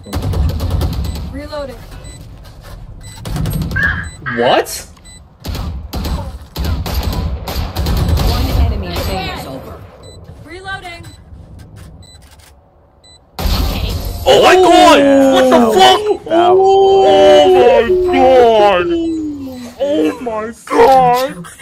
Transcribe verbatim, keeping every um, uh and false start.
Reloading. What? One enemy remaining. Over. Reloading. Oh my god! What the fuck? Ow. Oh my god! Oh my god!